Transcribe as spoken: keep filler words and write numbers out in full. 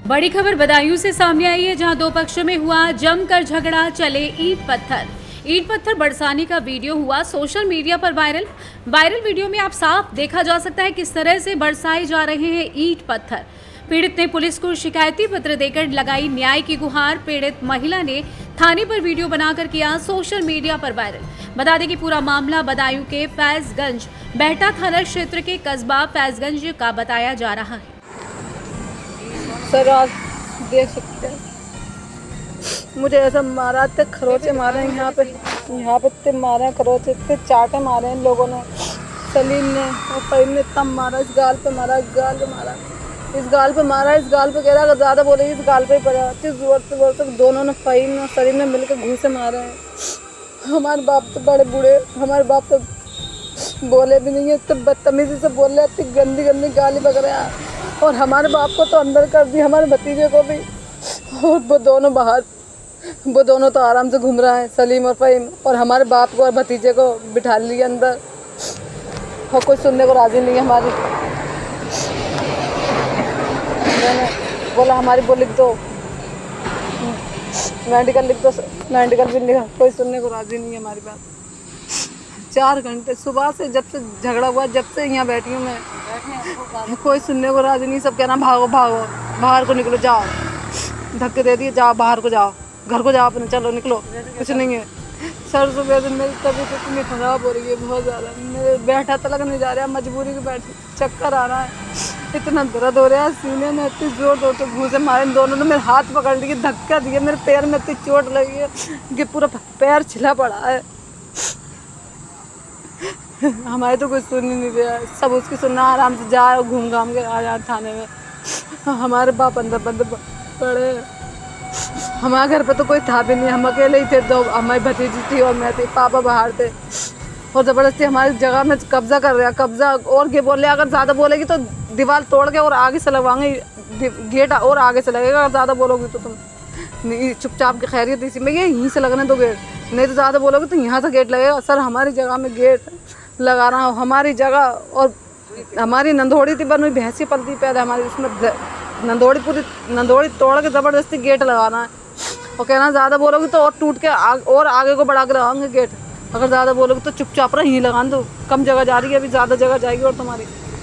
बड़ी खबर बदायूं से सामने आई है, जहां दो पक्षों में हुआ जमकर झगड़ा, चले ईंट पत्थर ईंट पत्थर बरसाने का वीडियो हुआ सोशल मीडिया पर वायरल। वायरल वीडियो में आप साफ देखा जा सकता है किस तरह से बरसाए जा रहे हैं ईंट पत्थर। पीड़ित ने पुलिस को शिकायती पत्र देकर लगाई न्याय की गुहार। पीड़ित महिला ने थाने पर वीडियो बनाकर किया सोशल मीडिया पर वायरल। बता दें कि पूरा मामला बदायूं के फैजगंज बेहटा थाना क्षेत्र के कस्बा फैजगंज का बताया जा रहा है। सर आज देख सकते हैं मुझे ऐसा मारा, इतने खरोचे मारे हैं यहाँ पे यहाँ पे इतने मारे हैं खरोचे, इतने चाटे मारे हैं इन लोगों ने। सलीम ने और फहीम ने तब मारा, इस गाल पे मारा, इस गाल पे मारा, इस गाल पे मारा, इस गाल पे कह रहा अगर ज़्यादा बोलेगी इस गाल पे ही पड़ा। किस जोर से बोल सकते दोनों ने, फहीम ने और सलीम ने मिलकर घूसे मारे हैं। हमारे बाप तो बड़े बूढ़े, हमारे बाप तो बोले भी नहीं है, इतने बदतमीजी से बोल रहे, इतनी गंदी गंदी गाली बक रहे हैं। और हमारे बाप को तो अंदर कर दी, हमारे भतीजे को भी। और वो दोनों बाहर, वो दोनों तो आराम से घूम रहा है, सलीम और फहीम। और हमारे बाप को और भतीजे को बिठा लिया अंदर, और कोई सुनने को राजी नहीं है हमारी। मैंने बोला हमारी वो लिख दो, मेडिकल लिख दो, मेडिकल भी लिखा, कोई सुनने को राजी नहीं है हमारी बात। चार घंटे सुबह से जब से झगड़ा हुआ, जब से यहाँ बैठी हूँ मैं, कोई सुनने को राजी नहीं। सब कहना भागो भागो, बाहर को निकलो, जाओ, धक्के दे दिए, जाओ बाहर को, जाओ घर को, जाओ अपने, चलो निकलो, कुछ नहीं है। सर सुबह दिन मेरी तबीयत इतनी ख़राब हो रही है बहुत ज़्यादा, मेरे बैठा तलक नहीं जा रहा, मजबूरी के बैठ, चक्कर आ रहा है, इतना दर्द हो रहा है सीने में, इतनी जोर जोर से घूसे मारे इन दोनों ने। मेरे हाथ पकड़ लिए, धक्का दिए, मेरे पैर में इतनी चोट लगी है कि पूरा पैर छिला पड़ा है। हमारे तो कुछ सुन ही नहीं रहा है, सब उसकी सुनना, आराम से जाए घूम घाम के आ जाए थाने में। हमारे बाप अंदर बंद पड़े, हमारे घर पे तो कोई था भी नहीं, हम अकेले ही थे, दो हमारी भतीजी थी और मैं थी, पापा बाहर थे। और ज़बरदस्ती हमारी जगह में कब्जा कर रहा है, कब्जा। और ये बोल रहे अगर ज़्यादा बोलेगी तो दीवार तोड़ के और आगे से लगवाएंगे, गेट और आगे से लगेगा, अगर ज़्यादा बोलोगी तो तुम नहीं, चुपचाप की खैरियत इसी में, ये यहीं से लगने दो गेट, नहीं तो ज़्यादा बोलोगे तो यहाँ से गेट लगेगा। सर हमारी जगह में गेट लगा रहा हूँ, हमारी जगह, और हमारी नंदोड़ी थी बनी, भैंसी पलती पैदा हमारी, उसमें नंदोड़ी पूरी नंदोड़ी तोड़ के ज़बरदस्ती गेट लगाना है। और कहना ज़्यादा बोलोगे तो और टूट के आग, और आगे को बढ़ा के लगाएंगे गेट, अगर ज़्यादा बोलोगे तो चुपचाप रह यहीं लगा दो, कम जगह जा रही है, अभी ज़्यादा जगह जाएगी और तुम्हारी।